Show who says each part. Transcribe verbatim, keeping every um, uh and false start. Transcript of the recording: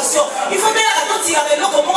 Speaker 1: attention. Il faut bien la toti à l'eau comme